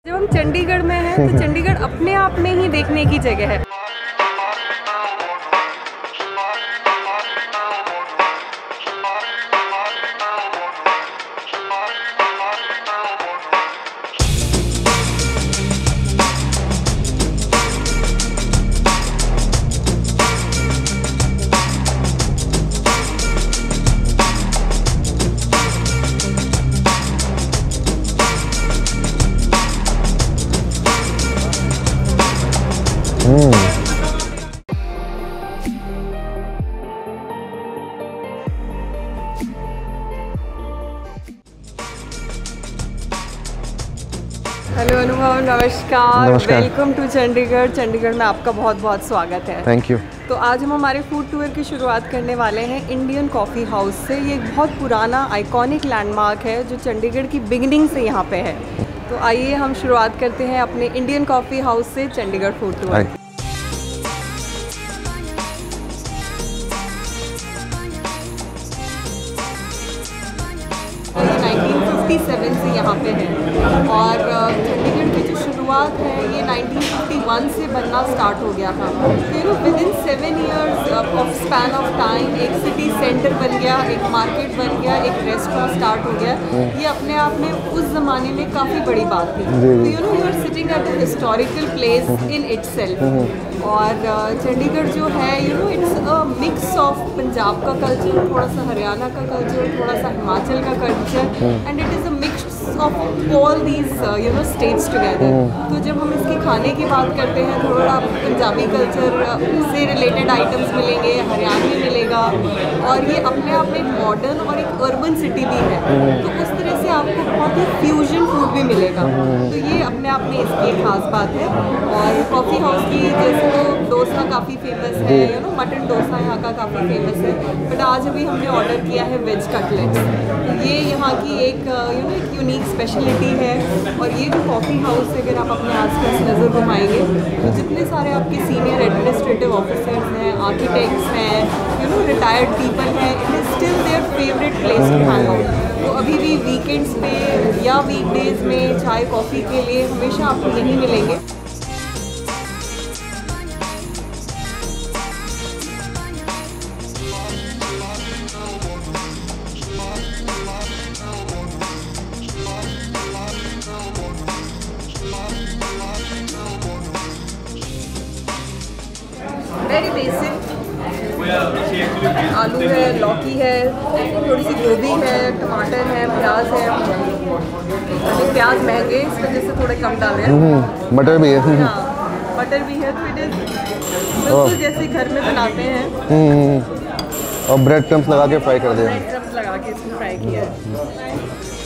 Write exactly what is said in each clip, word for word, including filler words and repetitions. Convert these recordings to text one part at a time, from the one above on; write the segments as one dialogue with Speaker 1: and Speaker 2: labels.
Speaker 1: जब हम चंडीगढ़ में हैं तो चंडीगढ़ अपने आप में ही देखने की जगह है। हेलो अनुभव, नमस्कार, वेलकम टू चंडीगढ़। चंडीगढ़ में आपका बहुत बहुत स्वागत है।
Speaker 2: Thank you.
Speaker 1: तो आज हम हमारे फूड टूर की शुरुआत करने वाले हैं इंडियन कॉफ़ी हाउस से। ये एक बहुत पुराना आइकॉनिक लैंडमार्क है जो चंडीगढ़ की बिगिनिंग से यहाँ पे है। तो आइए हम शुरुआत करते हैं अपने इंडियन कॉफ़ी हाउस से Chandigarh food tour. Nineteen fifty seven से यहाँ पे है और चंडीगढ़ की जो शुरुआत है ये नाइनटीन फिफ्टी वन से बनना स्टार्ट हो गया था। फिर within seven years of span of time एक सिटी सेंटर बन गया, एक मार्केट बन गया, एक रेस्टोरेंट स्टार्ट हो गया। ये अपने आप में उस ज़माने में काफ़ी बड़ी बात थी। तो you know you are sitting at a historical place in itself. और चंडीगढ़ जो है you know it's a mix of Punjab का कल्चर, थोड़ा सा हरियाणा का कल्चर, थोड़ा सा हिमाचल का culture, and it is a mix of all these you know states together. तो जब हम इसके खाने की बात करते हैं थोड़ा पंजाबी कल्चर से रिलेटेड आइटम्स मिलेंगे, हरियाणवी मिलेगा, और ये अपने आप में मॉडर्न और एक अर्बन सिटी भी है। तो उस तरह से आपको बहुत ही फ्यूजन फूड भी मिलेगा। तो ये अपने आप में इसकी एक खास बात है। और कॉफ़ी हाउस की जैसे तो डोसा काफ़ी फेमस है, यू नो मटन डोसा यहाँ का काफ़ी फेमस है। बट आज अभी हमने ऑर्डर किया है वेज कटलेट्स। तो ये यहाँ की एक यू नो एक यूनिक स्पेशलिटी है। और ये जो कॉफ़ी हाउस है, अगर आप अपने आसपास नज़र घुमाएंगे तो जितने सारे आपके सीनियर एडमिनिस्ट्रेटिव ऑफिसर्स हैं, आर्किटेक्ट्स हैं, यू नो रिटायर्ड पीपल हैं, it is still their favourite place to hang out. तो अभी भी वीकेंड्स पे या वीकडेज़ में चाय कॉफ़ी के लिए हमेशा आपको यहीं मिलेंगे। वेरी बेसिक आलू है, लौकी है, थोड़ी सी गोभी है, टमाटर है, प्याज है। अभी प्याज महंगे इस वजह से थोड़े कम डाल रहे हैं।
Speaker 2: मटर भी है।
Speaker 1: हाँ, मटर भी है। तो इट इज़ बिल्कुल जैसे घर में बनाते हैं।
Speaker 2: और ब्रेड क्रम्स लगा के फ्राई कर दिया।
Speaker 1: ब्रेड क्रम्स लगा के इसमें फ्राई किया है।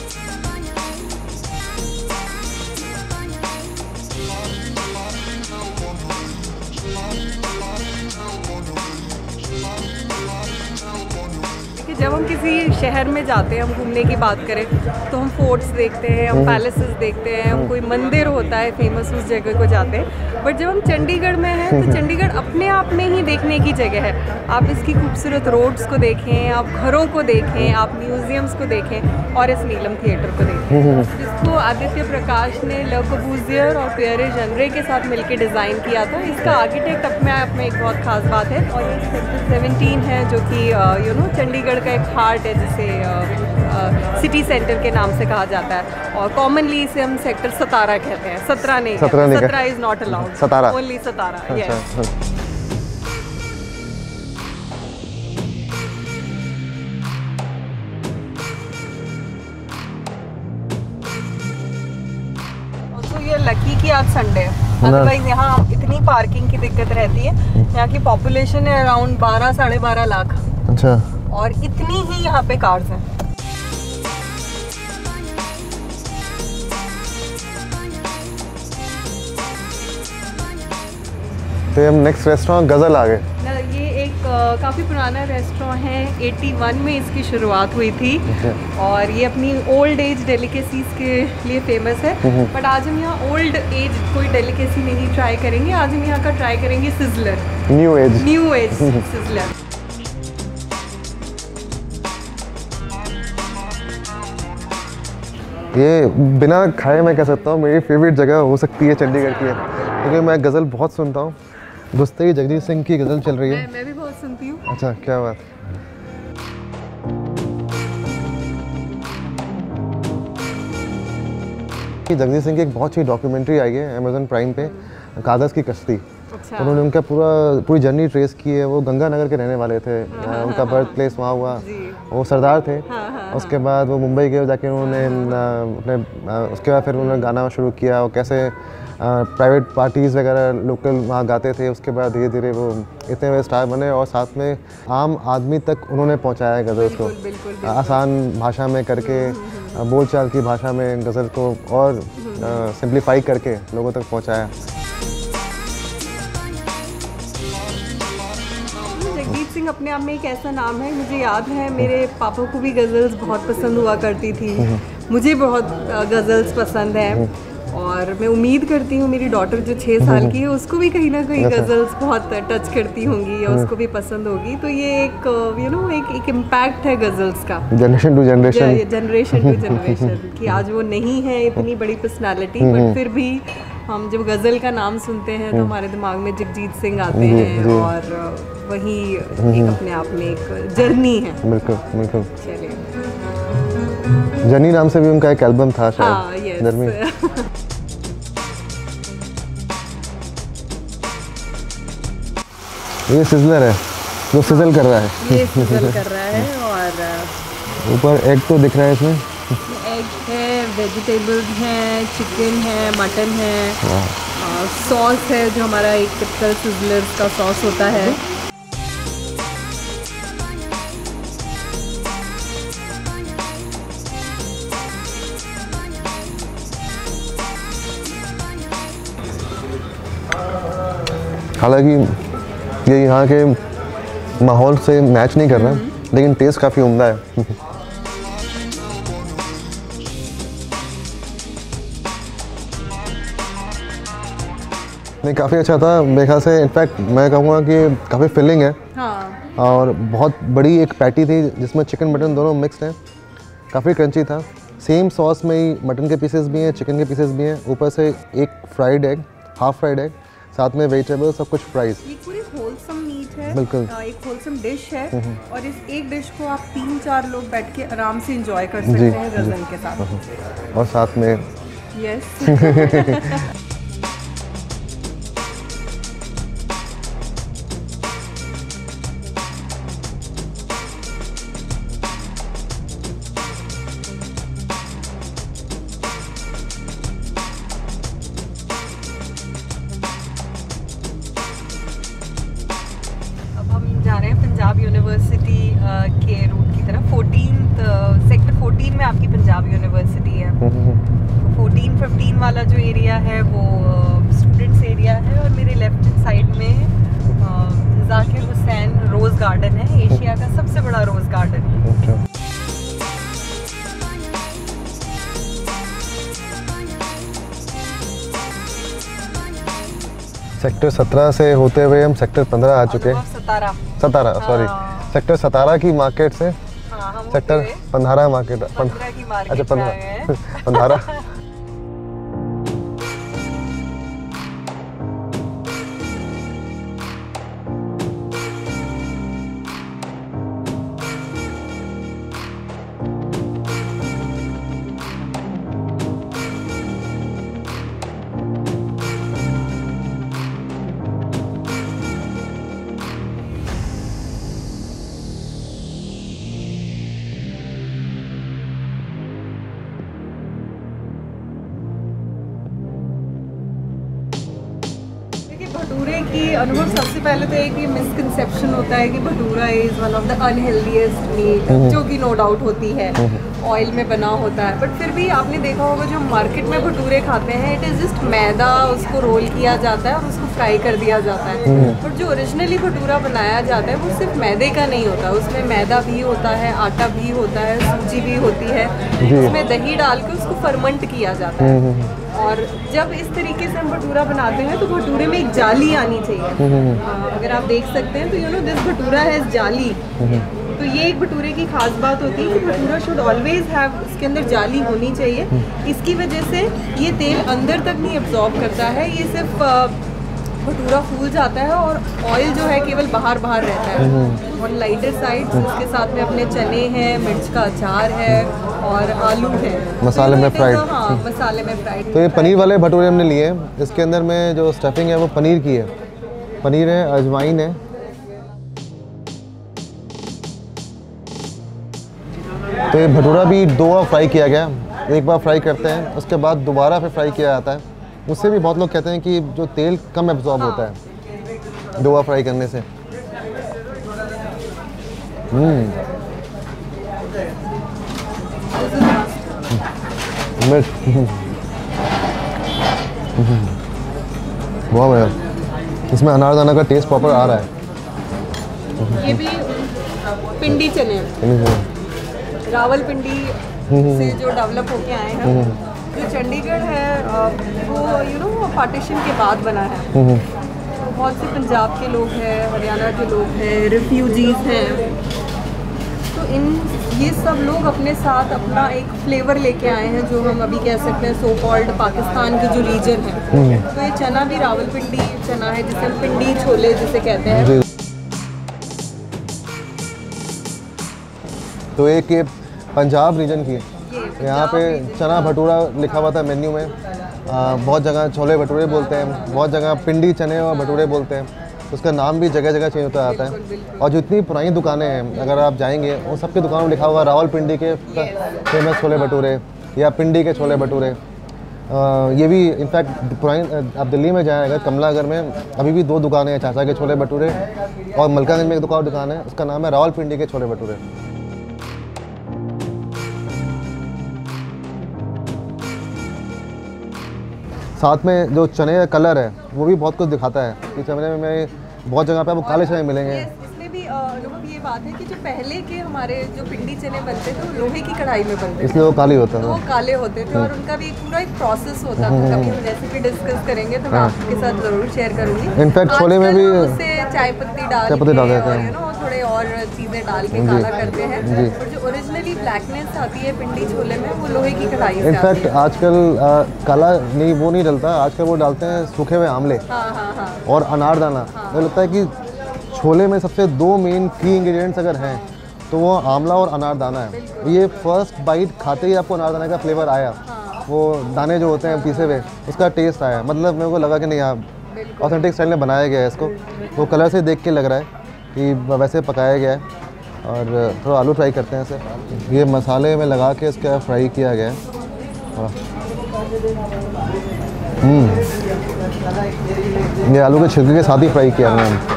Speaker 1: जब हम किसी शहर में जाते हैं, हम घूमने की बात करें तो हम फोर्ट्स देखते हैं, हम पैलेसेस देखते हैं, हम कोई मंदिर होता है फेमस उस जगह को जाते हैं। बट जब हम चंडीगढ़ में हैं तो चंडीगढ़ अपने आप में ही देखने की जगह है। आप इसकी खूबसूरत रोड्स को देखें, आप घरों को देखें, आप म्यूज़ियम्स को देखें और इस नीलम थिएटर को देखें, जिसको आदित्य प्रकाश ने ल कबूजियर और पियरे जनरे के साथ मिलकर डिज़ाइन किया था। इसका आर्किटेक्ट अपने आप में एक बहुत खास बात है। और ये सेक्टर सेवनटीन है जो कि यू नो चंडीगढ़ का एक हार्ट है, जिसे सिटी सेंटर के नाम से कहा जाता है। और कॉमनली इसे हम सेक्टर सतारा कहते हैं। सत्रह नहीं, सत्रह is not allowed,
Speaker 2: Satara
Speaker 1: only Satara. Yes. ये लकी की आज संडे है, अदरवाइज यहाँ इतनी पार्किंग की दिक्कत रहती है। यहाँ की पॉपुलेशन है अराउंड बारह साढ़े बारह लाख।
Speaker 2: अच्छा। और
Speaker 1: इतनी ही यहाँ पे कार्स हैं।
Speaker 2: तो हम नेक्स्ट रेस्टोरेंट गज़ल आ गए।
Speaker 1: ये एक काफ़ी पुराना रेस्टोरेंट है, इक्यासी में इसकी शुरुआत हुई थी। और ये अपनी ओल्ड एज डेलिकेसीज के लिए फेमस है। बट आज हम यहाँ ओल्ड एज कोई डेलिकेसी नहीं ट्राई करेंगे, आज हम यहाँ का ट्राई करेंगे sizzler,
Speaker 2: new age
Speaker 1: new age sizzler.
Speaker 2: ये बिना खाए मैं कह सकता हूँ मेरी फेवरेट जगह हो सकती है चंडीगढ़ की, क्योंकि मैं गज़ल बहुत सुनता हूँ। घुसते ही जगजीत सिंह की गज़ल चल रही है।
Speaker 1: मैं, मैं भी बहुत सुनती हूँ।
Speaker 2: अच्छा, क्या बात। जगजीत सिंह की एक बहुत अच्छी डॉक्यूमेंट्री आई है अमेज़न प्राइम पे, कागज़ की कश्ती।
Speaker 1: अच्छा।
Speaker 2: उन्होंने उनका पूरा पूरी जर्नी ट्रेस की है। वो गंगानगर के रहने वाले थे। हाँ, उनका बर्थ प्लेस वहाँ हुआ। वो सरदार थे। हाँ, हाँ, उसके बाद वो मुंबई गए, जाके उन्होंने अपने उसके बाद फिर उन्होंने गाना शुरू किया और कैसे प्राइवेट पार्टीज़ वगैरह लोकल वहाँ गाते थे। उसके बाद धीरे धीरे वो इतने बड़े स्टार बने और साथ में आम आदमी तक उन्होंने पहुँचाया है गज़ल को, आसान भाषा में करके, बोलचाल की भाषा में गज़ल को और सिंप्लीफाई करके लोगों तक पहुँचाया।
Speaker 1: जगजीत सिंह अपने आप में एक ऐसा नाम है, मुझे याद है मेरे पापा को भी गज़ल्स बहुत पसंद हुआ करती थी। मुझे बहुत गज़ल्स पसंद है और मैं उम्मीद करती हूँ मेरी डॉटर जो छः साल की है उसको भी कहीं ना कहीं गज़ल्स बहुत टच करती होंगी या उसको भी पसंद होगी। तो ये एक यू नो एक एक इम्पैक्ट है गज़ल्स का,
Speaker 2: generation to generation
Speaker 1: generation to generation कि आज वो नहीं है इतनी बड़ी पर्सनालिटी, बट फिर भी हम जब गज़ल का नाम सुनते हैं तो हमारे दिमाग में जगजीत सिंह आते हैं और वही एक अपने आप में एक जर्नी है।
Speaker 2: बिल्कुल बिल्कुल।
Speaker 1: चलिए,
Speaker 2: जर्नी नाम से भी उनका एक एल्बम था शायद।
Speaker 1: हाँ, यस।
Speaker 2: ये सिजलर है जो सिजल कर रहा है।
Speaker 1: ये सिजल कर रहा है और
Speaker 2: ऊपर एग तो दिख रहा है इसमें।
Speaker 1: एग है, वेजिटेबल्स हैं, चिकन है, मटन है, सॉस है जो हमारा एक टिपिकल सिजलर्स का सॉस होता है।
Speaker 2: हालांकि ये यहाँ के माहौल से मैच नहीं कर रहा, लेकिन टेस्ट काफ़ी उम्दा है। नहीं, काफ़ी अच्छा था मेरे ख्याल से। इनफैक्ट मैं कहूँगा कि काफ़ी फिलिंग है। हाँ। और बहुत बड़ी एक पैटी थी जिसमें चिकन मटन दोनों मिक्स्ड हैं, काफ़ी क्रंची था। सेम सॉस में ही मटन के पीसेस भी हैं, चिकन के पीसेस भी हैं, ऊपर से एक fried egg, half fried egg, साथ में वेजिटेबल, सब कुछ फ्राइज।
Speaker 1: ये पूरी होलसम मीट है,
Speaker 2: बिल्कुल
Speaker 1: एक होलसम डिश है और इस एक डिश को आप तीन चार लोग बैठ के आराम से एंजॉय कर सकते हैं गज़ल के साथ।
Speaker 2: और साथ में
Speaker 1: यस पंजाब यूनिवर्सिटी के रूट की तरफ। फोर्टीन सेक्टर फोर्टीन में आपकी पंजाब यूनिवर्सिटी है। फोर्टीन फिफ्टीन वाला जो एरिया है वो स्टूडेंट्स एरिया है और मेरे लेफ्ट साइड में जाकिर हुसैन रोज़ गार्डन है, एशिया का सबसे बड़ा रोज़ गार्डन है।
Speaker 2: सेक्टर सत्रह से होते हुए हम सेक्टर पंद्रह आ चुके हैं।
Speaker 1: सतारा
Speaker 2: सतारा सॉरी सेक्टर सतारा की मार्केट से
Speaker 1: हाँ,
Speaker 2: सेक्टर पंद्रह मार्केट अच्छा पंद्रह पंद्रह
Speaker 1: भटूरे की अनुभव सबसे पहले तो एक ये मिसकंसेप्शन होता है कि bhatura is one of the unhealthiest meat, जो कि नो डाउट होती है, ऑयल में बना होता है। बट फिर भी आपने देखा होगा जो मार्केट में भटूरे खाते हैं इट इज़ जस्ट मैदा, उसको रोल किया जाता है और उसको फ्राई कर दिया जाता है। और जो ओरिजिनली भटूरा बनाया जाता है वो सिर्फ मैदे का नहीं होता, उसमें मैदा भी होता है, आटा भी होता है, सूजी भी होती है, उसमें दही डाल के उसको फर्मेंट किया जाता है। और जब इस तरीके से हम भटूरा बनाते हैं तो भटूरे में एक जाली आनी चाहिए। आ, अगर आप देख सकते हैं तो यू नो दिस भटूरा है जाली, तो ये एक भटूरे की खास बात होती है कि भटूरा शुड ऑलवेज हैव, इसके अंदर जाली होनी चाहिए। इसकी वजह से ये तेल अंदर तक नहीं एब्जॉर्ब करता है, ये सिर्फ भटूरा फूल जाता है और ऑयल जो है केवल बाहर बाहर रहता है। और लाइटर साइड इसके साथ में अपने चने हैं, मिर्च का अचार है और आलू है
Speaker 2: मसाले में फ्राइड।
Speaker 1: हाँ, मसाले में फ्राइड।
Speaker 2: तो ये पनीर वाले भटूरे हमने लिए, इसके अंदर में जो स्टफिंग है वो पनीर की है, पनीर है, अजवाइन है। तो ये भटूरा भी दो बार फ्राई किया गया, एक बार फ्राई करते हैं उसके बाद दोबारा फिर फ्राई किया जाता है। उससे भी बहुत लोग कहते हैं कि जो तेल कम एब्जॉर्ब होता है दो बार फ्राई करने से। हम्म मिर्च वाह भैया, इसमें अनारदाना का टेस्ट प्रॉपर आ रहा है।
Speaker 1: ये भी पिंडी चने रावलपिंडी से जो डेवलप होके आए हैं। जो चंडीगढ़ है वो यू नो पार्टीशन के बाद बना है। बहुत से पंजाब के लोग हैं, हरियाणा के लोग हैं, रिफ्यूजीज़ हैं, तो इन ये सब लोग अपने साथ अपना एक फ्लेवर लेके आए हैं जो हम अभी कह सकते हैं सो कॉल्ड पाकिस्तान के जो रीजन है। तो ये चना भी रावलपिंडी चना है जिसे हम पिंडी छोले जिसे कहते हैं।
Speaker 2: तो एक ये पंजाब रीजन की है, यहाँ पे चना भटूरा लिखा हुआ था मेन्यू में। आ, बहुत जगह छोले भटूरे बोलते हैं, बहुत जगह पिंडी चने और भटूरे बोलते हैं। उसका नाम भी जगह जगह चेंज होता आता है। और जितनी पुरानी दुकानें हैं अगर आप जाएंगे उन सबकी दुकानों में लिखा हुआ रावलपिंडी के फेमस छोले भटूरे या पिंडी के छोले भटूरे। ये भी इनफैक्ट पुरानी आप दिल्ली में जाएँ अगर कमलागर में अभी भी दो दुकानें हैं, चाचा के छोले भटूरे और मलकागंज में एक दुकान दुकान है उसका नाम है रावलपिंडी के छोले भटूरे। साथ में जो चने का कलर है वो भी बहुत कुछ दिखाता है कि चने में बहुत जगह पे आपको काले चने मिलेंगे।
Speaker 1: इसमें भी अनुभव ये बात है कि जो पहले के हमारे जो पिंडी चने बनते थे वो लोहे की कढ़ाई में बनते थे,
Speaker 2: इसलिए वो काले होते थे।
Speaker 1: वो काले होते थे और उनका भी पूरा एक प्रोसेस होता था। कभी हम रेसिपी डिस्कस करेंगे तो मैं आपके साथ जरूर शेयर करूंगी।
Speaker 2: इनफैक्ट छोले में भी
Speaker 1: उससे चाय पत्ती डाल
Speaker 2: चाय पत्ती डाल देते हैं,
Speaker 1: यू नो थोड़े और चीज़ें डाल के काला करते हैं। और जो ओरिजिनली ब्लैकनेस आती है पिंडी छोले में वो लोहे की कढ़ाई से आती है।
Speaker 2: इनफैक्ट आजकल काला नहीं वो नहीं डलता, आजकल वो डालते हैं सूखे हुए आमले और अनारदाना। मुझे लगता है कि छोले में सबसे दो मेन की इंग्रेडिएंट्स अगर हैं तो वो आंवला और अनारदाना है। ये फर्स्ट बाइट खाते ही आपको अनारदाना का फ्लेवर आया, वो दाने जो होते हैं पीसे हुए उसका टेस्ट आया। मतलब मेरे को लगा कि नहीं आप ऑथेंटिक स्टाइल में बनाया गया है इसको। वो कलर से देख के लग रहा है कि वैसे पकाया गया है। और थोड़ा आलू फ्राई करते हैं इसे, ये मसाले में लगा के इसका फ्राई किया गया है। हम्म ये आलू के छिलके के साथ ही फ्राई किया है मैंने।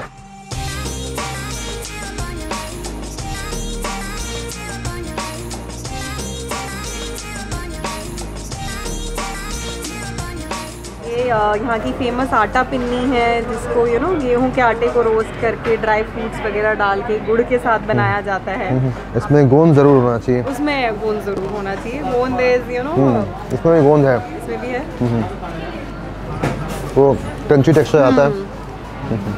Speaker 1: यहाँ की फेमस आटा पिन्नी है जिसको यू नो गेहूं के आटे को रोस्ट करके ड्राई फ्रूट्स वगैरह डाल के गुड़ के साथ बनाया जाता है।
Speaker 2: इसमें गोंद जरूर होना चाहिए, उसमें
Speaker 1: गोंद जरूर होना चाहिए। गोंद इज यू नो
Speaker 2: इसमें भी गोंद है,
Speaker 1: इसमें भी है,
Speaker 2: वो क्रंची टेक्सचर आता है।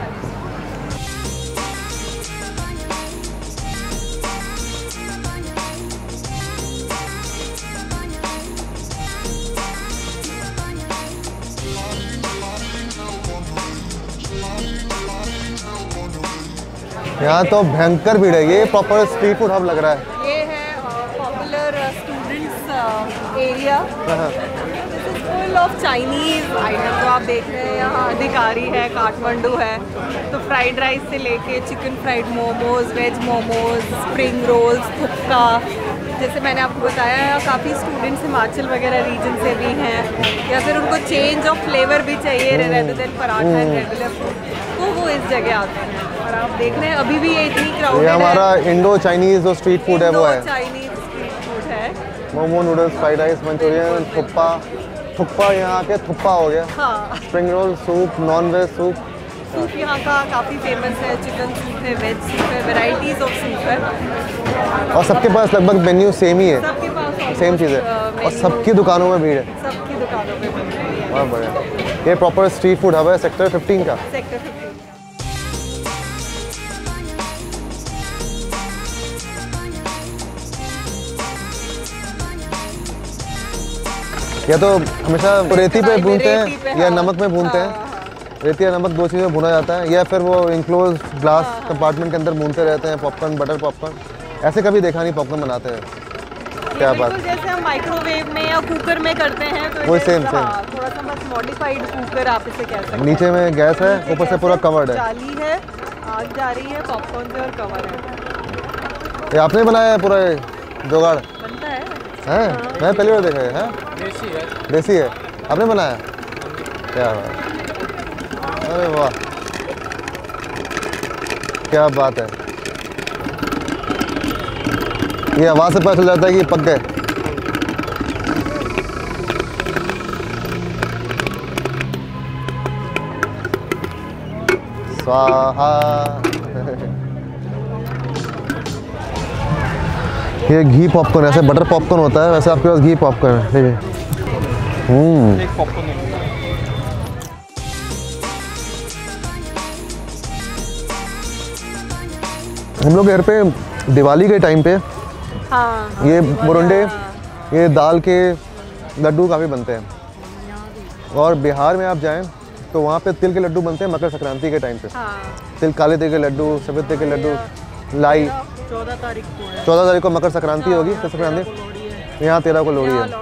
Speaker 2: यहाँ तो भयंकर भीड़ है, ये प्रॉपर स्ट्रीट फूड हब लग रहा है।
Speaker 1: ये है popular students area, this is full of Chinese item. जो आप देख रहे हैं यहाँ अधिकारी है, काठमांडू है, तो फ्राइड राइस से लेके chicken fried momos, veg momos, spring rolls, thukpa. जैसे मैंने आपको बताया काफ़ी स्टूडेंट्स हिमाचल वगैरह रीजन से भी हैं, या फिर उनको चेंज ऑफ फ्लेवर भी चाहिए rather than paratha and regular food, तो वो इस जगह आते हैं। और आप देख रहे हैं अभी भी ये इतनी क्राउडेड है।
Speaker 2: ये हमारा इंडो चाइनीज जो स्ट्रीट फूड है वो है,
Speaker 1: चाइनीज स्ट्रीट फूड है।
Speaker 2: Momo, noodles, fried rice, Manchurian, thukpa. Thukpa यहाँ के थुप्पा हो गया।
Speaker 1: हाँ।
Speaker 2: Spring roll, soup, non veg soup.
Speaker 1: Soup यहाँ का काफ़ी फेमस है, चिकन सूप है, वेज सूप है, वेराइटीज़ ऑफ सूप है।
Speaker 2: और सबके पास लगभग मेन्यू सेम ही है,
Speaker 1: सबके पास
Speaker 2: सेम चीज़ है। और सबकी दुकानों में भीड़ है,
Speaker 1: सबकी दुकानों में भीड़ है।
Speaker 2: बहुत बढ़िया। ये प्रॉपर स्ट्रीट फूड हब है सेक्टर फिफ्टीन का।
Speaker 1: Sector fifteen.
Speaker 2: या तो हमेशा रेती पे भूनते हैं या नमक में भूनते हैं। रेती या नमक दो चीज़ें भुना जाता है, या फिर वो इंक्लोज ग्लास कंपार्टमेंट के अंदर भूनते रहते हैं पॉपकॉर्न, बटर पॉपकॉर्न। ऐसे कभी देखा नहीं पॉपकॉर्न बनाते हैं। क्या बात,
Speaker 1: जैसे हम माइक्रोवेव में या कुकर में करते हैं तो
Speaker 2: वो सेम सेम
Speaker 1: थोड़ा सा बस मॉडिफाइड कुकर आप इसे कह सकते हैं।
Speaker 2: नीचे में गैस है, ऊपर से पूरा कवर्ड है,
Speaker 1: जाली है, आग जा रही है पॉपकॉर्न से और कवर है।
Speaker 2: ये आपने बनाया है पूरा जुगाड़?
Speaker 1: बनता है
Speaker 2: हैं? मैं पहली बार देखा है।
Speaker 3: देसी है,
Speaker 2: देसी है, आपने बनाया? क्या बात, अरे वाह क्या बात है। ये आवाज़ से पता चल जाता है कि पक गए। स्वाहा। ये घी पॉपकॉर्न, ऐसे बटर पॉपकॉर्न होता है, वैसे आपके पास घी पॉपकॉर्न है। ठीक है। हम्म
Speaker 3: एक पॉपकॉर्न है।
Speaker 2: हम लोग घर पे दिवाली के टाइम पे
Speaker 1: हाँ,
Speaker 2: ये मुरंडे, ये दाल के लड्डू काफ़ी बनते हैं। और बिहार में आप जाएं तो वहाँ पे तिल के लड्डू बनते हैं मकर संक्रांति के टाइम पे।
Speaker 1: हाँ।
Speaker 2: तिल, काले तिल के लड्डू, सफ़ेद तिल के लड्डू, लाई।
Speaker 1: चौदह तारीख को है।
Speaker 2: चौदह तारीख को मकर संक्रांति होगी, मकर संक्रांति। यहाँ तेरह को लोहड़ी है।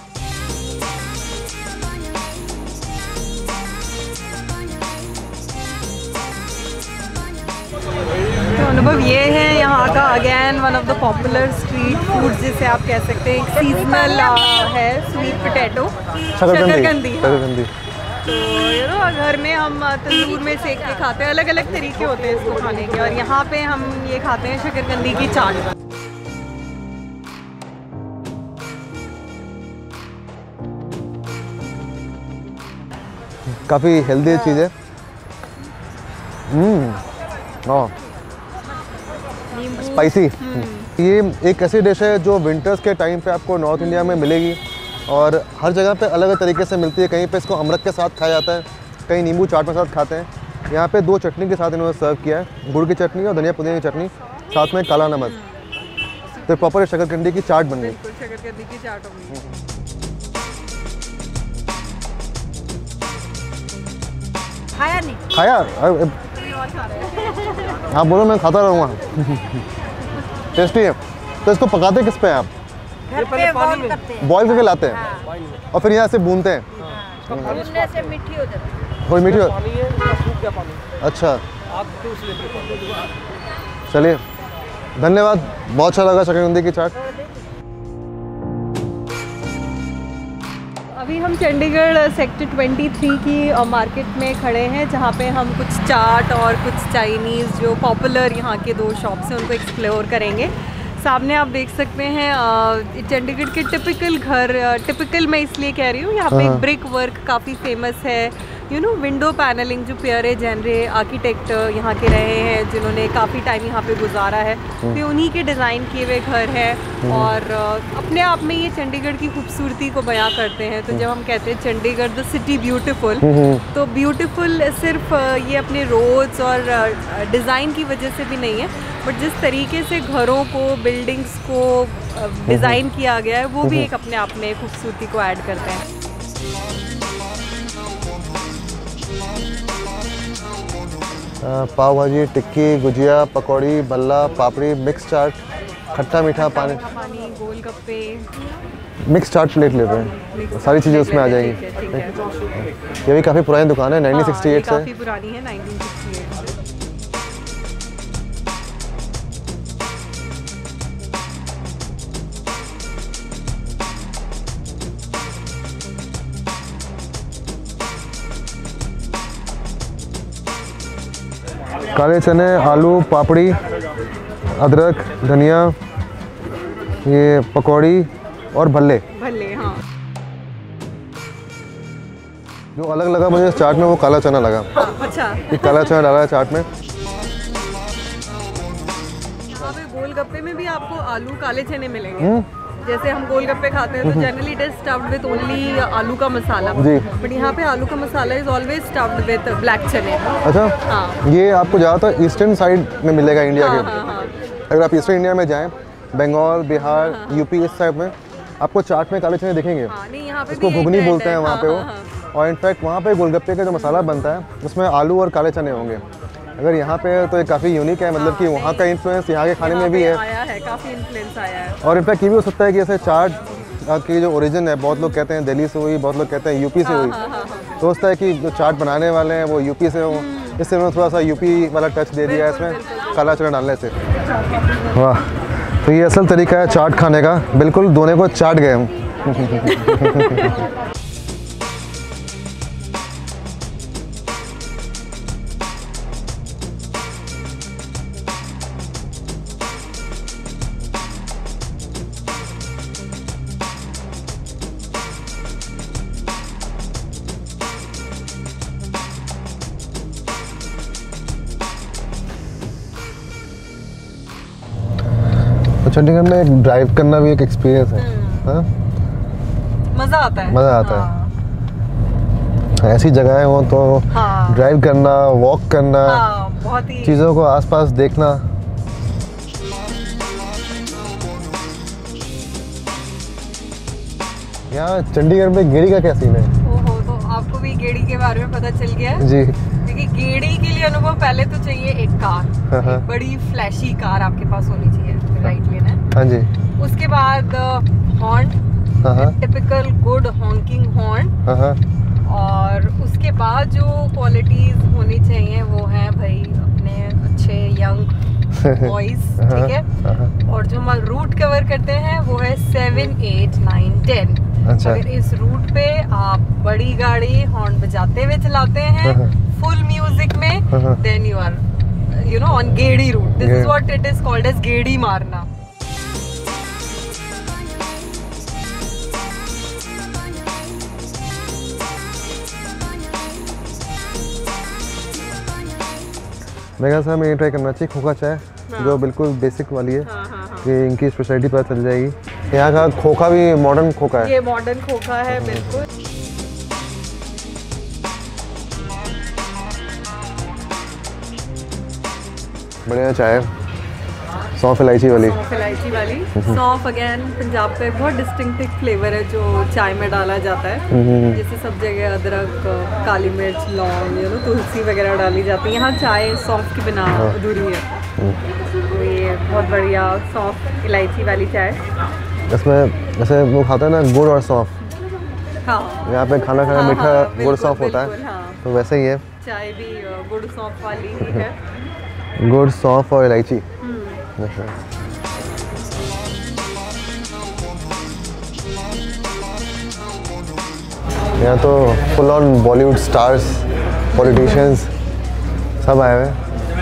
Speaker 1: तो अनुभव ये है यहाँ का again one of the popular street food जिसे आप कह सकते हैं। सीजनल है स्वीट पोटैटो, शकरकंदी।
Speaker 2: शकरकंदी
Speaker 1: तो यू नो घर में हम तंदूर में सेक के खाते हैं, अलग अलग तरीके होते हैं इसको खाने के। और यहाँ पे हम ये खाते हैं शकरकंदी की चाट।
Speaker 2: काफ़ी हेल्दी चीज़ है। Hmm spicy. ये एक ऐसी डिश है जो विंटर्स के टाइम पे आपको नॉर्थ इंडिया में मिलेगी और हर जगह पे अलग अलग तरीके से मिलती है। कहीं पे इसको अमरक के साथ खाया जाता है, कहीं नींबू चाट के साथ खाते हैं। यहाँ पे दो चटनी के साथ इन्होंने सर्व किया है, गुड़ की चटनी और धनिया पुदीने की चटनी, साथ में काला नमक। तो प्रॉपर शकरकंदी की चाट बन गई।
Speaker 1: शकरकंदी की चाट होगी। खाया नहीं?
Speaker 2: खाया? हाँ बोलो, मैं खाता रहूँगा। टेस्टी है। तो इसको पकाते किस पे हैं आप?
Speaker 4: घर पे बॉईल करते हैं,
Speaker 2: बॉईल करके लाते हैं।
Speaker 4: हाँ।
Speaker 2: और फिर यहाँ से भूनते हैं।
Speaker 4: भूनने से मीठी हो जाती है।
Speaker 2: थोड़ी मीठी हो।
Speaker 3: पानी है, सूख गया पानी।
Speaker 2: अच्छा,
Speaker 3: आप तो उस लेते।
Speaker 2: चलिए धन्यवाद, बहुत अच्छा लगा शकरकंदी की चाट।
Speaker 1: अभी हम चंडीगढ़ सेक्टर तेईस की मार्केट में खड़े हैं, जहाँ पे हम कुछ चाट और कुछ चाइनीज़ जो पॉपुलर यहाँ के दो शॉप्स हैं उनको एक्सप्लोर करेंगे। सामने आप देख सकते हैं चंडीगढ़ के टिपिकल घर, टिपिकल मैं इसलिए कह रही हूँ, यहाँ पे एक ब्रिक वर्क काफ़ी फेमस है। यू नो विंडो पैनलिंग, जो पियरे जेनरे आर्किटेक्ट यहाँ के रहे हैं जिन्होंने काफ़ी टाइम यहाँ पे गुजारा है, तो उन्हीं के डिज़ाइन किए हुए घर हैं। और अपने आप में ये चंडीगढ़ की खूबसूरती को बयां करते हैं। तो जब हम कहते हैं चंडीगढ़ द सिटी ब्यूटीफुल, तो ब्यूटीफुल सिर्फ ये अपने रोड्स और डिज़ाइन की वजह से भी नहीं है, बट जिस तरीके से घरों को, बिल्डिंग्स को डिज़ाइन किया गया है, वो भी एक अपने आप में खूबसूरती को ऐड करते हैं।
Speaker 2: पाव भाजी, टिक्की, गुजिया, पकौड़ी, भल्ला, पापड़ी, मिक्स चाट, खट्टा मीठा पानी,
Speaker 1: पानी, गोलगप्पे,
Speaker 2: मिक्स चाट प्लेट लेते हैं, सारी चीज़ें उसमें आ जाएंगी। ये भी काफ़ी पुरानी दुकान है, नाइनटीन सिक्सटी एट से।
Speaker 1: काफ़ी पुरानी है, नाइनटीन सिक्सटी एट से।
Speaker 2: काले चने, आलू, पापड़ी, अदरक, धनिया, ये पकौड़ी और भल्ले।
Speaker 1: भल्ले, हाँ।
Speaker 2: जो अलग लगा मुझे इस चाट में वो काला चना लगा।
Speaker 1: हाँ, अच्छा।
Speaker 2: कि काला चना डाला है चाट में।
Speaker 1: यहाँ पे गोलगप्पे में भी आपको आलू काले चने मिलेंगे। जैसे हम गोलगप्पे खाते हैं तो generally it is stuffed with only aloo का मसाला, बट यहाँ पे आलू का masala is always stuffed with black chane.
Speaker 2: अच्छा,
Speaker 1: हाँ।
Speaker 2: ये आपको ज़्यादातर ईस्टर्न साइड में मिलेगा इंडिया
Speaker 1: हाँ,
Speaker 2: के।
Speaker 1: हाँ, हाँ।
Speaker 2: अगर आप ईस्टर्न इंडिया में जाएं, बंगाल, बिहार, यूपी, इस साइड में आपको चाट में काले चने दिखेंगे।
Speaker 1: हाँ, नहीं यहाँ पे
Speaker 2: उसको
Speaker 1: भी एक
Speaker 2: घुगनी
Speaker 1: trend
Speaker 2: बोलते हैं
Speaker 1: है,
Speaker 2: वहाँ
Speaker 1: हाँ,
Speaker 2: पे वो।
Speaker 1: हाँ, हाँ।
Speaker 2: और इनफैक्ट वहाँ पे गोलगप्पे का जो मसाला बनता है उसमें आलू और काले चने होंगे। अगर यहाँ पे तो ये काफ़ी यूनिक है, मतलब कि वहाँ का इन्फ्लुएंस यहाँ के खाने में भी है।
Speaker 1: आया है, काफ़ी इन्फ्लुएंस आया है।
Speaker 2: और इनफैक्ट ये भी हो सकता है कि ऐसे चाट की जो ओरिजिन है, बहुत लोग कहते हैं दिल्ली से हुई, बहुत लोग कहते हैं यूपी से हुई। तो होता है कि जो चाट बनाने वाले हैं वो यूपी से हो, इससे उन्होंने थोड़ा सा यूपी वाला टच दे दिया है इसमें काला चना डालने से। वाह, तो ये असल तरीका है चाट खाने का, बिल्कुल दोनों को चाट गए हम। तो चंडीगढ़ में एक ड्राइव करना भी एक एक्सपीरियंस है, हाँ?
Speaker 1: मज़ा आता है,
Speaker 2: मज़ा आता
Speaker 1: हाँ।
Speaker 2: है। ऐसी जगहें हो तो
Speaker 1: हाँ।
Speaker 2: ड्राइव करना, वॉक करना,
Speaker 1: हाँ, बहुत ही
Speaker 2: चीज़ों को आसपास देखना। यहाँ चंडीगढ़ में गेड़ी का क्या सीन है?
Speaker 1: ओहो, तो आपको भी गेड़ी के बारे में पता चल गया है?
Speaker 2: जी।
Speaker 1: क्योंकि गेड़ी के लिए अनुभव पहले तो चाहिए एक कार,
Speaker 2: हाँ।
Speaker 1: एक बड़ी फ्लैशी कार आपके पास होनी चाहिए, राइट लेना है।
Speaker 2: हाँ जी।
Speaker 1: उसके बाद हॉर्न,
Speaker 2: हाँ
Speaker 1: टिपिकल गुड हॉन्किंग हॉर्न।
Speaker 2: हाँ।
Speaker 1: और उसके बाद जो क्वालिटीज होनी चाहिए वो है भाई अपने अच्छे यंग बॉयज, ठीक है। और जो हम रूट कवर करते हैं वो है सेवन एट नाइन टेन।
Speaker 2: अच्छा।
Speaker 1: अगर इस रूट पे आप बड़ी गाड़ी हॉर्न बजाते हुए चलाते हैं फुल म्यूजिक में, then you are you know on गेड़ी route. This is what it is called as गेड़ी मारना।
Speaker 2: मेरे ख्याल से हमें ये ट्राई करना चाहिए खोखा चाय,
Speaker 1: हाँ।
Speaker 2: जो बिल्कुल बेसिक वाली है।
Speaker 1: हाँ, हाँ, हाँ।
Speaker 2: कि इनकी स्पेशलिटी पता चल जाएगी। यहाँ का खोखा भी मॉडर्न खोखा है।
Speaker 1: ये मॉडर्न खोखा है, बिल्कुल।
Speaker 2: बढ़िया चाय, सौंफ इलायची वाली।
Speaker 1: सौंफ इलायची वाली। सौंफ अगेन पंजाब का एक बहुत डिस्टिंक्टिव फ्लेवर है जो चाय में डाला जाता है। जैसे सब जगह अदरक, काली मिर्च, लौंग, यू नो तुलसी वगैरह डाली जाती है, यहाँ चाय सौंफ के बिना अधूरी है। तो ये बहुत बढ़िया सौंफ इलायची वाली चाय।
Speaker 2: इसमें जैसे वो खाते हैं ना गुड़ और सौंफ,
Speaker 1: हाँ,
Speaker 2: यहाँ पे खाना खाना
Speaker 1: हाँ,
Speaker 2: मीठा
Speaker 1: हाँ,
Speaker 2: गुड़
Speaker 1: बिल्कुल,
Speaker 2: सौंफ होता है,
Speaker 1: बिल्कुल, हाँ।
Speaker 2: तो वैसे ही है,
Speaker 1: चाय भी गुड़ सौंफ वाली ही है।
Speaker 2: गुड़ सौंफ और इलायची। यहाँ तो full on Bollywood stars, politicians सब आए हुए हैं।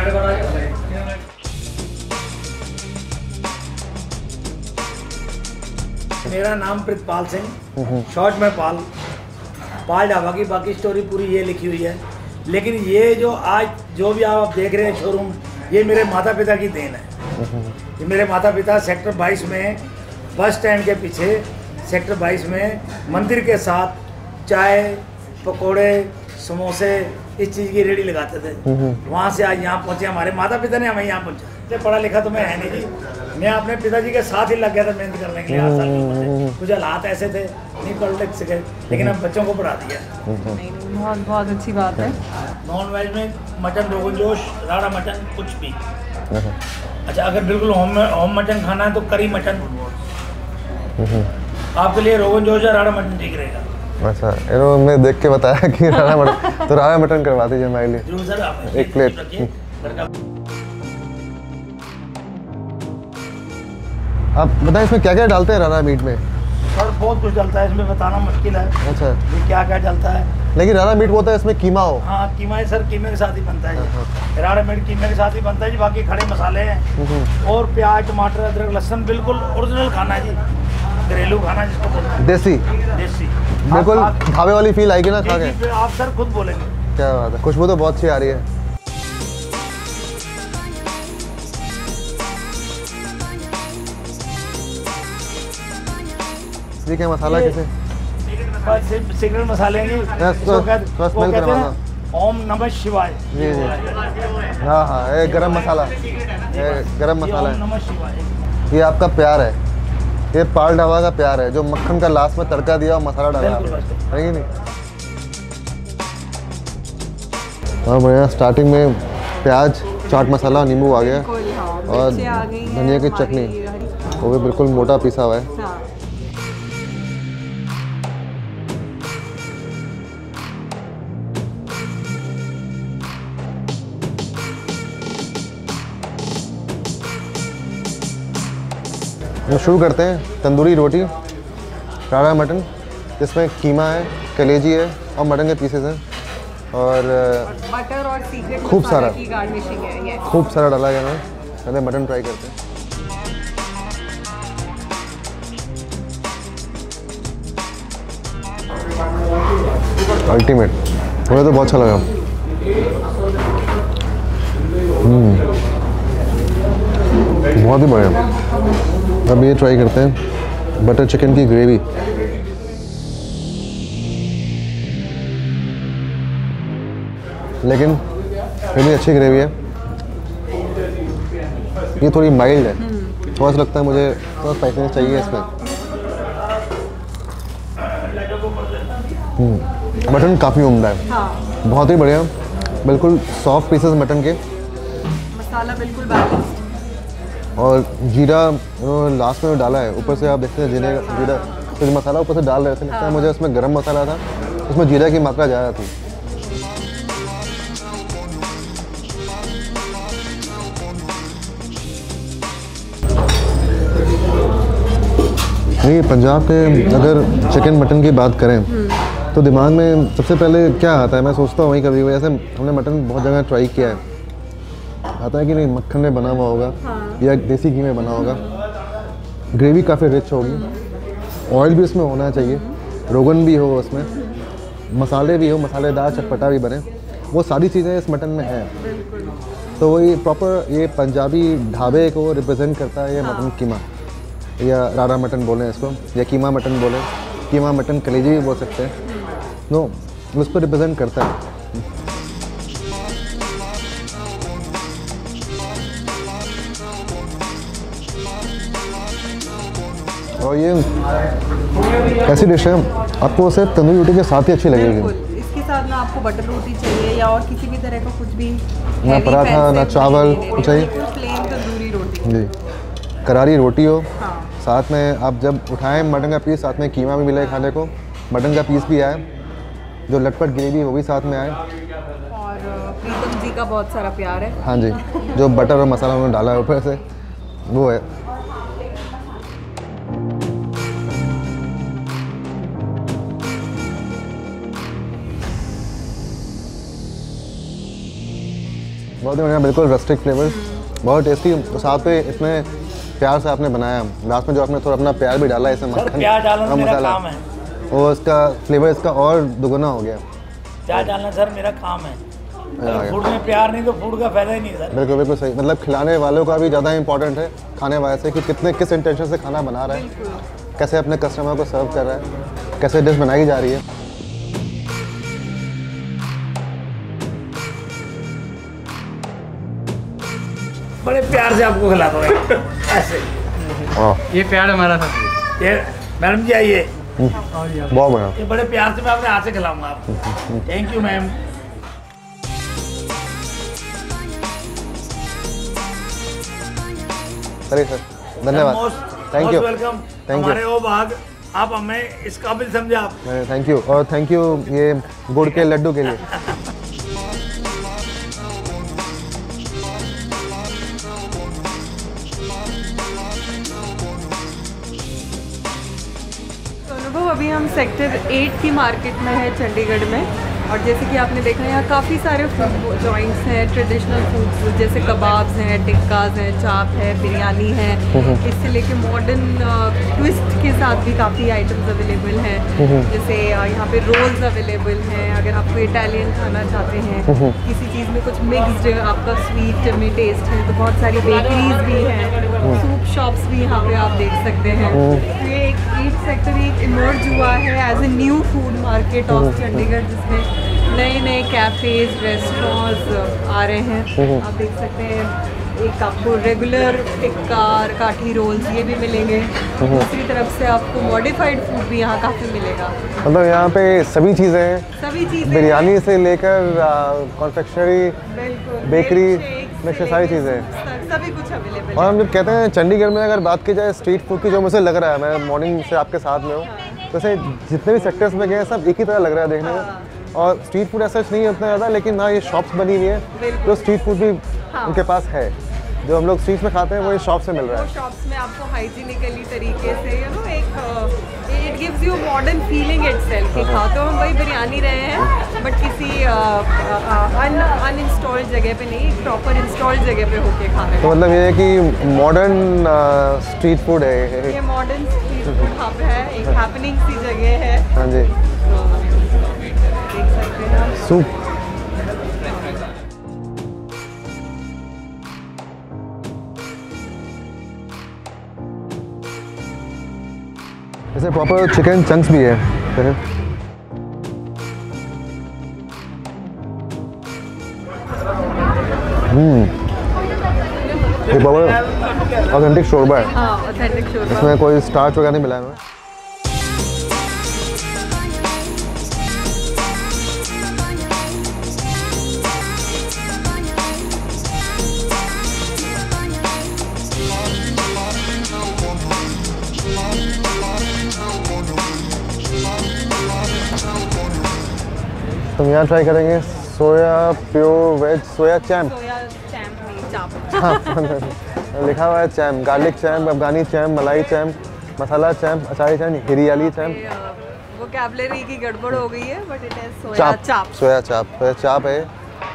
Speaker 3: मेरा नाम प्रितपाल सिंह, शॉर्ट में पाल पाल ढाबा की बाकी स्टोरी पूरी ये लिखी हुई है। लेकिन ये जो आज जो भी आप देख रहे हैं शोरूम, ये मेरे माता पिता की देन है। ये मेरे माता पिता सेक्टर बाईस में बस स्टैंड के पीछे सेक्टर बाईस में मंदिर के साथ चाय, पकोड़े, समोसे इस चीज़ की रेडी लगाते थे। वहाँ से आज यहाँ पहुँचे, हमारे माता पिता ने हमें यहाँ पहुँचा। पढ़ा लिखा तो मैं है नहीं जी, मैं अपने पिताजी के साथ ही लग गया था मेहनत करने के लिए। आठ साल की उम्र से कुछ हालात ऐसे थे, नहीं पढ़ लिख सके, लेकिन अब बच्चों को पढ़ा दिया।
Speaker 1: नहीं, बहुत बहुत अच्छी बात है।
Speaker 3: नॉन वेज में मटन, रोगन जोश, राड़ा मटन, कुछ भी। अच्छा, अगर बिल्कुल होम में होम मटन खाना है तो करी मटन आपके लिए रोगन जोश या राड़ा मटन ठीक रहेगा।
Speaker 2: अच्छा, इन्होंने देख के बताया कि राड़ा मटन, तो राड़ा मटन करवा दीजिए हमारे लिए।
Speaker 3: जरूर सर, आप
Speaker 2: एक प्लेट। आप बताएं इसमें क्या क्या डालते हैं राणा मीट में?
Speaker 3: सर बहुत कुछ डलता है इसमें, बताना मुश्किल है।
Speaker 2: अच्छा,
Speaker 3: ये क्या क्या डलता है,
Speaker 2: लेकिन राणा मीट होता है इसमें कीमा हो।
Speaker 3: हाँ, कीमा है सर, कीमे के साथ ही बनता है जी। राड़ा मीट कीमे के साथ ही बनता है जी। बाकी खड़े मसाले हैं और प्याज, टमाटर, अदरक, लहसुन, बिल्कुल ओरिजिनल खाना है जी, घरेलू खाना जिसको बोलते हैं,
Speaker 2: देसी।
Speaker 3: देसी
Speaker 2: बिल्कुल
Speaker 3: आप-
Speaker 2: ढाबे वाली फील आएगी ना खा
Speaker 3: जी,
Speaker 2: के।
Speaker 3: जी, फिर आप सर खुद बोलेंगे।
Speaker 2: क्या बात है, खुशबू तो बहुत अच्छी आ रही है। ये क्या मसाला
Speaker 3: ये-
Speaker 2: कैसे?
Speaker 3: बस सिर्फ सिगरेट मसाले हैं जी।
Speaker 2: बस-
Speaker 3: इसको
Speaker 2: बस-
Speaker 3: कहते-
Speaker 2: बस
Speaker 3: वो
Speaker 2: स्मेल
Speaker 3: कहते हैं
Speaker 2: करवाना।
Speaker 3: ना, ओम नमः शिवाय।
Speaker 2: जी जी, हाँ हाँ, ये गरम मसाला, ये गरम
Speaker 3: ये
Speaker 2: मसाला
Speaker 3: ओम
Speaker 2: है,
Speaker 3: नमः शिवाय।
Speaker 2: ये आपका प्यार है। ये पाल ढाबा का प्यार है, जो मक्खन का लास्ट में तड़का दिया और मसाला डाला है कि नहीं। हाँ बढ़िया, स्टार्टिंग में प्याज, चाट मसाला, नींबू आ गया और धनिया की चटनी, वो भी बिल्कुल मोटा पिसा हुआ है।
Speaker 1: हाँ।
Speaker 2: तो शुरू करते हैं तंदूरी रोटी, राड़ा मटन, जिसमें कीमा है, कलेजी है और मटन के पीसेस हैं और
Speaker 1: बटर और सीक्रेट
Speaker 2: खूब सारा
Speaker 1: की गार्निशिंग है ये।
Speaker 2: खूब सारा डाला गया है। पहले मटन ट्राई करते हैं। अल्टीमेट, मुझे तो बहुत अच्छा लगा। हम्म, बहुत ही बढ़िया। अब ये ट्राई करते हैं बटर चिकन की ग्रेवी। लेकिन फिर भी अच्छी ग्रेवी है, ये थोड़ी माइल्ड है, थोड़ा सा लगता है मुझे थोड़ा स्पाइसीनेस चाहिए इसमें। मटन काफ़ी उम्दा है।
Speaker 1: हाँ।
Speaker 2: बहुत ही बढ़िया, बिल्कुल सॉफ्ट पीसेस मटन के,
Speaker 1: मसाला बिल्कुल बैलेंस्ड
Speaker 2: और जीरा लास्ट में डाला है। ऊपर से आप देखते हैं जीरे जीरा तो मसाला ऊपर से डाल रहे थे, लगता है मुझे उसमें गरम मसाला था, उसमें जीरा की मात्रा ज़्यादा थी। नहीं, पंजाब के अगर चिकन मटन की बात करें तो दिमाग में सबसे पहले क्या आता है, मैं सोचता हूँ वही कभी कभी, जैसे हमने मटन बहुत जगह ट्राई किया है, आता है कि नहीं मक्खन में बना हुआ होगा। हाँ। या देसी घी में बना होगा, ग्रेवी काफ़ी रिच होगी, ऑयल भी उसमें होना चाहिए, रोगन भी हो उसमें, मसाले भी हो, मसालेदार चटपटा भी बने, वो सारी चीज़ें इस मटन में हैं। तो वही प्रॉपर ये पंजाबी ढाबे को रिप्रेजेंट करता है ये मटन कीमा, या राड़ा मटन बोलें इसको, या कीमा मटन बोलें, कीमा मटन कलेजी भी बोल सकते हैं। नो, उसको रिप्रेजेंट करता है। और ये ऐसी डिश है आपको सिर्फ तंदूरी रोटी के साथ ही अच्छी लगेगी।
Speaker 1: इसके साथ ना आपको बटर रोटी चाहिए या और किसी भी तरह का कुछ भी,
Speaker 2: ना पराठा ना चावल कुछ चाहिए,
Speaker 1: प्लेन तंदूरी रोटी
Speaker 2: जी, करारी रोटी हो।
Speaker 1: हाँ।
Speaker 2: साथ में आप जब उठाएं मटन का पीस, साथ में कीमा भी मिले खाने को, मटन का पीस भी आए, जो लटपट ग्रेवी वो भी साथ में आए,
Speaker 1: और प्रीतम जी का बहुत सारा प्यार है।
Speaker 2: हाँ जी, जो बटर और मसाला उन्होंने डाला है ऊपर से, वो है। बहुत ही बढ़िया, बिल्कुल रस्टिक फ्लेवर, बहुत टेस्टी। साथ पे इतने प्यार से आपने बनाया, लास्ट में जो आपने थोड़ा अपना प्यार भी डाला है इसमें, मक्खन और मसाला, और इसका फ्लेवर इसका और दुगुना हो गया।
Speaker 3: प्यार डालना सर मेरा काम है, फूड में प्यार नहीं तो फूड का फायदा ही नहीं सर।
Speaker 2: बिल्कुल बिल्कुल सही, मतलब खिलाने वालों का भी ज़्यादा इंपॉर्टेंट है खाने वाले से, कि कितने किस इंटेंशन से खाना बना रहा है, कैसे अपने कस्टमर को सर्व कर रहा है, कैसे डिश बनाई जा रही है।
Speaker 3: बड़े प्यार से आपको खिलाता हूँ ऐसे।
Speaker 5: ये प्यार हमारा था।
Speaker 3: ये मैडम जी आइए,
Speaker 2: बहुत बढ़िया,
Speaker 3: ये बड़े प्यार से मैं अपने हाथ से खिलाऊंगा आपको। Thank you ma'am.
Speaker 2: सही सर, धन्यवाद, thank you,
Speaker 3: welcome.
Speaker 2: Thank you.
Speaker 3: हमारे वो भाग आप हमें इस काबिल समझे आप।
Speaker 2: थैंक यू, और थैंक यू ये गुड़ के लड्डू के लिए।
Speaker 1: अभी हम सेक्टर एट की मार्केट में है चंडीगढ़ में, और जैसे कि आपने देखा यहाँ काफ़ी सारे फूड जॉइंट्स हैं, ट्रेडिशनल फूड्स जैसे कबाब्स हैं, टिक्काज हैं, चाप है, बिरयानी है, इससे लेके मॉडर्न ट्विस्ट के साथ भी काफ़ी आइटम्स अवेलेबल हैं। जैसे यहाँ पे रोल्स अवेलेबल हैं, अगर आपको इटालियन खाना चाहते हैं, किसी चीज़ में कुछ मिक्सड आपका स्वीट में टेस्ट है, तो बहुत सारी बेकरीज भी हैं, सूप शॉप्स भी यहाँ पे आप देख सकते हैं। तो ये एक ईट सेक्टर एक इमर्ज हुआ है as a new food market of Chandigarh, जिसमें नए नए कैफ़ेज रेस्टोरेंट्स आ रहे हैं। आप देख सकते हैं एक आपको रेगुलर टिक्का और काठी रोल्स ये भी मिलेंगे। दूसरी तरफ से आपको मॉडिफाइड फूड भी यहाँ काफ़ी मिलेगा।
Speaker 2: मतलब यहाँ पे सभी चीज़ें हैं,
Speaker 1: सभी चीज़ें,
Speaker 2: बिरयानी से लेकर कॉन्फेक्शनरी, बेकरी में से सारी चीज़ें हैं,
Speaker 1: सभी कुछ अवेलेबल।
Speaker 2: और हम जब कहते हैं चंडीगढ़ में अगर बात की जाए स्ट्रीट फूड की, जो मुझे लग रहा है, मैं मॉर्निंग से आपके साथ में हूँ, वैसे जितने भी सेक्टर्स में गए हैं सब एक ही तरह लग रहा है देखने में। और स्ट्रीट फूड ऐसा नहीं है उतना ज़्यादा, लेकिन हाँ ये शॉप्स बनी हुई है जो स्ट्रीट फूड भी हाँ। उनके पास है। जो हम लोग स्ट्रीट में खाते हैं वो ये शॉप से मिल रहा है।
Speaker 1: शॉप्स में आपको हाइजीनिकली तरीके से यू नो एक it gives you modern feeling itself कि हाँ तो हम वही बिरयानी रहे हैं बट किसी अन अनइंस्टॉल्ड जगह पे नहीं, प्रॉपर इंस्टॉल्ड जगह पे होके खा रहे हैं।
Speaker 2: तो मतलब ये है कि मॉडर्न स्ट्रीट फूड है,
Speaker 1: ये मॉडर्न स्ट्रीट फूड हब है, एक हैपनिंग सी जगह है।
Speaker 2: हाँ जी,
Speaker 1: देख सकते हैं आप
Speaker 2: सूप। जैसे प्रॉपर चिकन चंक्स भी है। हम्म, ये प्रॉपर ऑथेंटिक शोरबा है।
Speaker 1: हाँ, ऑथेंटिक शोरबा।
Speaker 2: इसमें कोई स्टार्च वगैरह नहीं मिला है। तो यहाँ ट्राई करेंगे soya pure veg soya champ.
Speaker 1: Soya champ नहीं, चाप।
Speaker 2: लिखा हुआ है champ, garlic champ, Afghani champ, malai champ, masala champ, achari champ, hariyali champ.
Speaker 1: Vocabulary की गड़बड़ हो गई है बट इट इज सोया चाप।
Speaker 2: सोया चाप, सोया चाप है।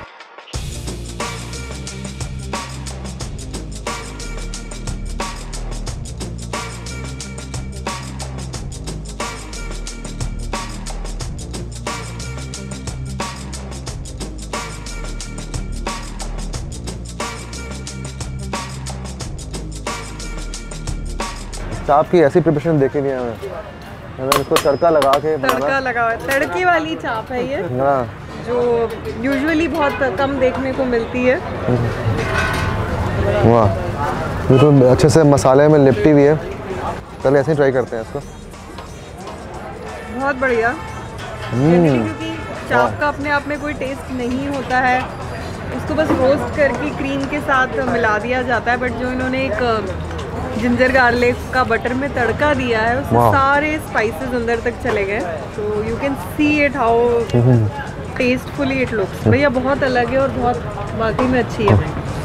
Speaker 2: चाप की ऐसी प्रिपरेशन देखी नहीं है हमें, मतलब इसको तड़का लगा के
Speaker 1: तड़का लगा हुआ है, तड़के वाली चाप है ये।
Speaker 2: हाँ,
Speaker 1: जो यूजुअली बहुत कम देखने को मिलती है।
Speaker 2: वाह, ये तो अच्छे से मसाले में लिपटी हुई है। चलिए ऐसे ही ट्राई करते हैं इसको।
Speaker 1: बहुत बढ़िया, क्योंकि चाप का अपने आप में कोई टेस्ट नहीं होता है, उसको बस रोस्ट करके क्रीम के साथ मिला दिया जाता है। बट जो इन्होंने एक जिंजर गार्लिक का बटर में तड़का दिया है उसमें सारे स्पाइसेस अंदर तक चले गए, तो you can see it how tastefully it looks. भैया बहुत अलग है और बहुत वाकई में अच्छी है।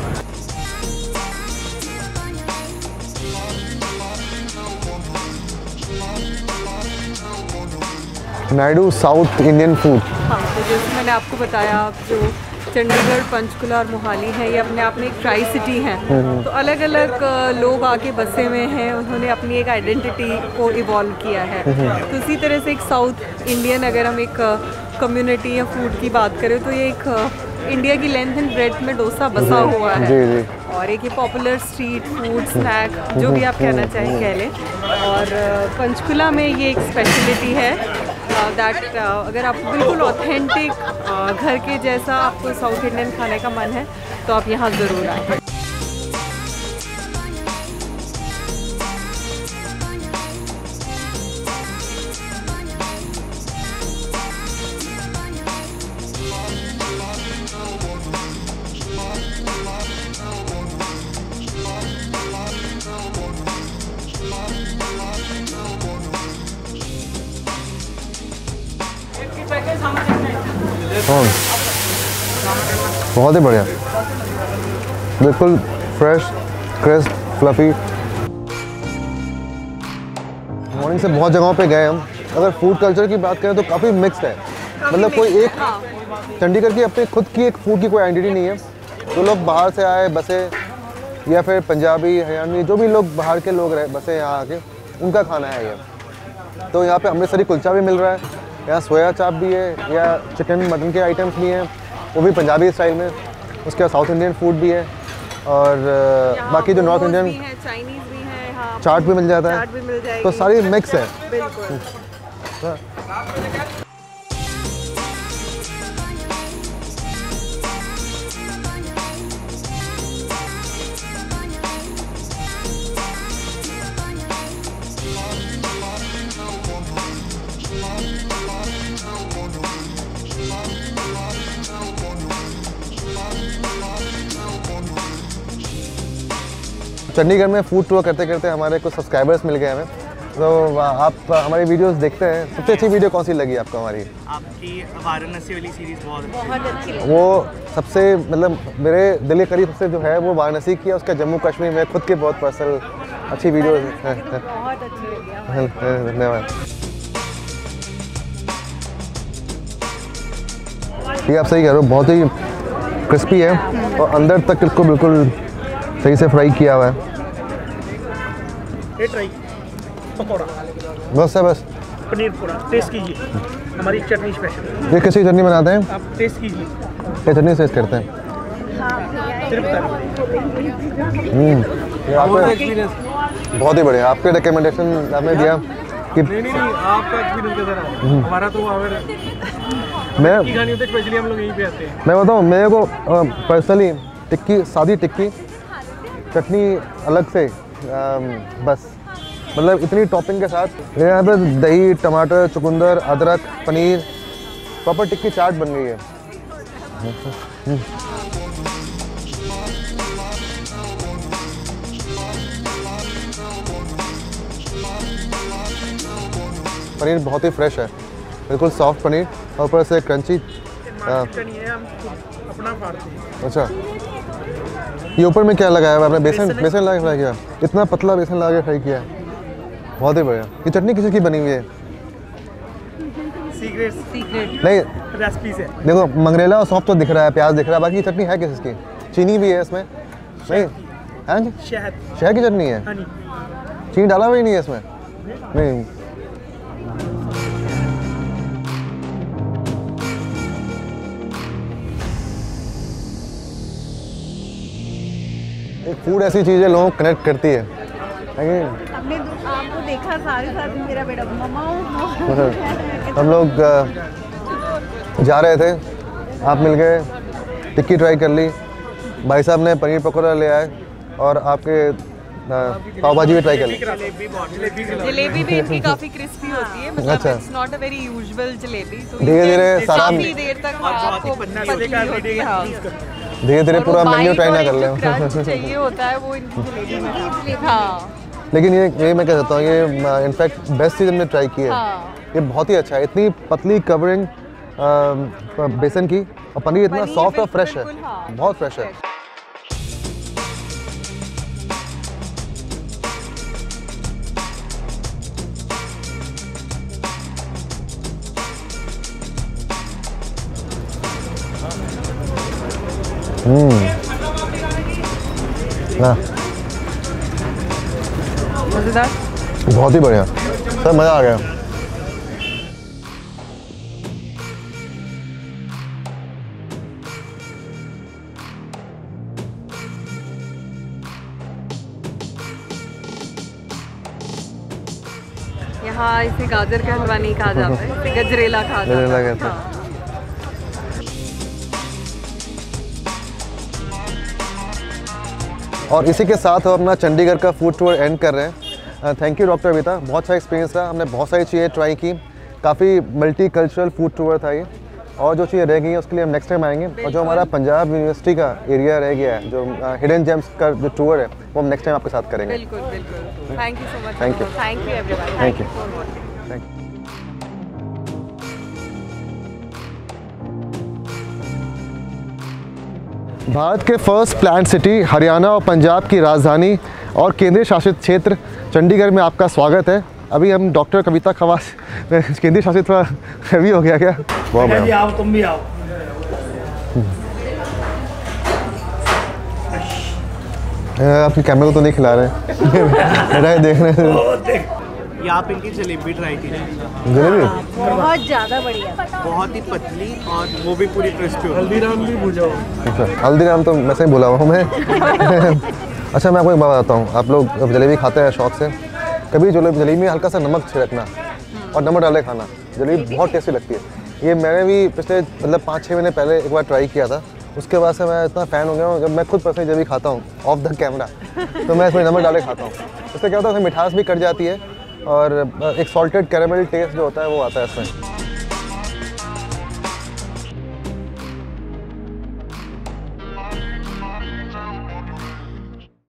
Speaker 2: Naidu south Indian food.
Speaker 1: हाँ, तो जैसे मैंने आपको बताया, जो चंडीगढ़, पंचकुला और मोहाली है, ये अपने आप में एक ट्राई सिटी हैं, तो अलग अलग लोग आके बसे हुए हैं, उन्होंने अपनी एक आइडेंटिटी को इवॉल्व किया है। तो इसी तरह से एक साउथ इंडियन अगर हम एक कम्युनिटी या फूड की बात करें तो ये एक इंडिया की लेंथ एंड ब्रेड्थ में डोसा बसा हुआ है। जी जी। और एक ये पॉपुलर स्ट्रीट फूड स्नैक जो भी आप कहना चाहें कह लें। और पंचकुला में ये एक स्पेशलिटी है दैट uh, uh, अगर आपको बिल्कुल ऑथेंटिक uh, घर के जैसा आपको साउथ इंडियन खाने का मन है तो आप यहाँ ज़रूर आएँ।
Speaker 2: हाँ, बहुत ही बढ़िया, बिल्कुल फ्रेश, क्रिस्प, फ्लफी। मॉर्निंग से बहुत जगहों पे गए हम। अगर फूड कल्चर की बात करें तो काफ़ी मिक्स्ड है, मतलब कोई एक चंडीगढ़ की अपनी खुद की एक फूड की कोई आइडेंटिटी नहीं है। जो लोग बाहर से आए बसे या फिर पंजाबी, हरियाणवी, जो भी लोग बाहर के लोग रहे बसे यहाँ आके, उनका खाना है ये। तो यहाँ पे अमृतसरी कुलचा भी मिल रहा है, यहाँ सोया चाप भी है, या चिकन मटन के आइटम्स भी हैं, वो भी पंजाबी स्टाइल में। उसके बाद साउथ इंडियन फूड भी है, और बाकी जो नॉर्थ इंडियन
Speaker 1: चाइनीज़ भी है,
Speaker 2: चाट भी मिल जाता है,
Speaker 1: भी मिल
Speaker 2: तो सारी मिक्स है।
Speaker 1: बिल्कुल।
Speaker 2: चंडीगढ़ में फूड टूर करते करते हमारे कुछ सब्सक्राइबर्स मिल गए हमें, तो आप हमारी वीडियोस देखते हैं। सबसे अच्छी वीडियो कौन सी लगी आपको हमारी?
Speaker 6: आपकी वाराणसी वाली सीरीज बहुत
Speaker 4: बहुत अच्छी लगी।
Speaker 2: वो सबसे मतलब मेरे दिल के करीब सबसे जो है वो वाराणसी की है, उसका जम्मू कश्मीर में खुद के बहुत पर्सनल अच्छी वीडियो है।
Speaker 4: बहुत अच्छी लगी।
Speaker 2: धन्यवाद। ये आप सही कह रहे हो, बहुत ही क्रिस्पी है और अंदर तक इसको बिल्कुल सही से फ्राई किया हुआ है।
Speaker 7: ये ट्राई पकौड़ा
Speaker 2: बस है बस।
Speaker 7: पनीर पकौड़ा टेस्ट कीजिए, हमारी चटनी स्पेशल।
Speaker 2: ये कैसी चटनी बनाते हैं
Speaker 7: आप टेस्ट कीजिए।
Speaker 2: क्या चटनी से करते हैं?
Speaker 7: सिर्फ बता
Speaker 2: हम्म, ये आपका बहुत ही बढ़िया। आपके रिकमेंडेशन आपने दिया कि
Speaker 7: नहीं नहीं नहीं आपका एक्सपीरियंस कैसा रहा? हमारा तो अगर
Speaker 2: मैं
Speaker 7: टिक्की खानी होती है स्पेशली हम लोग यहीं पे आते हैं।
Speaker 2: मैं बताऊँ, मेरे को पर्सनली टिक्की, सादी टिक्की, चटनी अलग से, आ, बस मतलब इतनी टॉपिंग के साथ यहाँ पे दही, टमाटर, चुकंदर, अदरक, पनीर, प्रॉपर टिक्की चाट बन गई है। पनीर बहुत ही फ्रेश है, बिल्कुल सॉफ्ट पनीर और ऊपर से क्रंची।
Speaker 7: नहीं है, हम अपना फाड़ते हैं।
Speaker 2: अच्छा, ये ऊपर में क्या लगाया हुआ आपने? बेसन बेसन लगा के फ्राई किया? इतना पतला बेसन लगा के फ्राई किया है, बहुत ही बढ़िया। ये चटनी किसी की बनी हुई है?
Speaker 7: सीक्रेट सीक्रेट
Speaker 2: नहीं,
Speaker 7: रेसिपी से।
Speaker 2: देखो मंगरेला और सॉफ्ट तो दिख रहा है, प्याज दिख रहा है, बाकी ये चटनी है किसकी? चीनी भी है इसमें? नहीं है जी,
Speaker 7: शहद
Speaker 2: शहद की चटनी है?
Speaker 7: हनी
Speaker 2: चीनी डाला हुआ ही नहीं है इसमें? नहीं। एक फूड ऐसी चीज़ है, लोगों को कनेक्ट करती है।
Speaker 4: हमने आपको देखा सारे साथ मेरा बेटा मम्मा
Speaker 2: हम लोग जा रहे थे, आप मिल गए, टिक्की ट्राई कर ली, भाई साहब ने पनीर पकौड़ा ले आए और आपके पाव भाजी भी ट्राई कर ली।
Speaker 1: जलेबी भी इनकी काफी क्रिस्पी होती है, मतलब
Speaker 2: अच्छा।
Speaker 1: It's not a very usual jalebi, तो
Speaker 2: धीरे धीरे सारा
Speaker 1: काफी देर तक आपको पतली होती है। हाँ।
Speaker 2: धीरे धीरे पूरा मेन्यू ट्राई ना कर ले।
Speaker 1: क्रंच चाहिए होता है वो इनकी जलेबी में। हाँ,
Speaker 2: लेकिन ये ये मैं कह सकता हूँ, ये इनफैक्ट बेस्ट चीज़ हमने ट्राई की है।
Speaker 1: हाँ।
Speaker 2: ये बहुत ही अच्छा है, इतनी पतली कवरिंग बेसन की, और पनीर इतना
Speaker 1: पनीर
Speaker 2: सॉफ्ट और
Speaker 1: बिल्कुल-
Speaker 2: फ्रेश है,
Speaker 1: बिल्कुल, हाँ,
Speaker 2: बहुत फ्रेश है। हम्म, ना
Speaker 1: मजेदार।
Speaker 2: बहुत ही बढ़िया सर, मज़ा आ गया।
Speaker 1: यहाँ इसे गाजर का हलवा नहीं कहा जाता है, इसे गजरेला कहा जाता
Speaker 2: गजरेला
Speaker 1: है।
Speaker 2: कहते हैं।
Speaker 1: हाँ।
Speaker 2: और इसी के साथ हम अपना चंडीगढ़ का फूड टूर एंड कर रहे हैं। थैंक यू डॉक्टर अविता, बहुत अच्छा एक्सपीरियंस रहा, हमने बहुत सारी चीज़ें ट्राई की, काफ़ी मल्टी कल्चरल फूड टूर था ये, और जो चीज़ें रह गई हैं उसके लिए हम नेक्स्ट टाइम आएंगे। और जो हमारा पंजाब यूनिवर्सिटी का एरिया रह गया है, जो हिडन जेम्स का जो टूर है, वो हम नेक्स्ट टाइम आपके साथ करेंगे।
Speaker 1: बिल्कुल बिल्कुल। Thank you so much.
Speaker 2: Thank you.
Speaker 1: Thank you everyone.
Speaker 2: Thank you.
Speaker 1: For watching.
Speaker 2: Thank you. Bharat के फर्स्ट प्लांट सिटी, हरियाणा और पंजाब की राजधानी और केंद्रीय शासित क्षेत्र चंडीगढ़ में आपका स्वागत है। अभी हम डॉक्टर कविता खवास, केंद्रीय शासित थोड़ा हैवी हो गया क्या? बहुत
Speaker 3: जी
Speaker 2: बढ़िया।
Speaker 3: आओ, तुम भी आओ।
Speaker 2: आपके कैमरे को तो नहीं खिला रहे देख रहे हैं।
Speaker 3: ओ, देख।
Speaker 6: ये आप इनकी जलेबी ट्राई कीजिए,
Speaker 2: जलेबी
Speaker 4: बहुत ज़्यादा बढ़िया।
Speaker 6: बहुत ही पतली और वो भी पूरी क्रिस्पी होती है।
Speaker 7: हल्दीराम भी भूल जाओ।
Speaker 2: अच्छा, हल्दीराम तो वैसे ही बोला हुआ हूँ मैं। अच्छा, मैं आपको एक बात बताता हूँ, आप लोग जब जलेबी खाते हैं शौक से, कभी जलेबी जलेबी में हल्का सा नमक छिड़कना और नमक डाले खाना, जलेबी बहुत टेस्टी लगती है। ये मैंने भी पिछले मतलब पाँच छः महीने पहले एक बार ट्राई किया था, उसके बाद से मैं इतना फ़ैन हो गया हूँ। जब मैं खुद पर्सनली जलेबी खाता हूँ ऑफ द कैमरा, तो मैं इसमें नमक डाले खाता हूँ। इससे क्या होता है, मिठास भी कट जाती है और एक सॉल्टेड कैरेमल टेस्ट जो होता है वो आता है इसमें।